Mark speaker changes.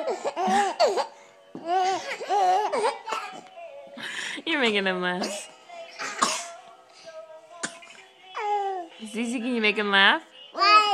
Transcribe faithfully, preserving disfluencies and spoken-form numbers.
Speaker 1: You're making him laugh. Zizi, can you make him laugh?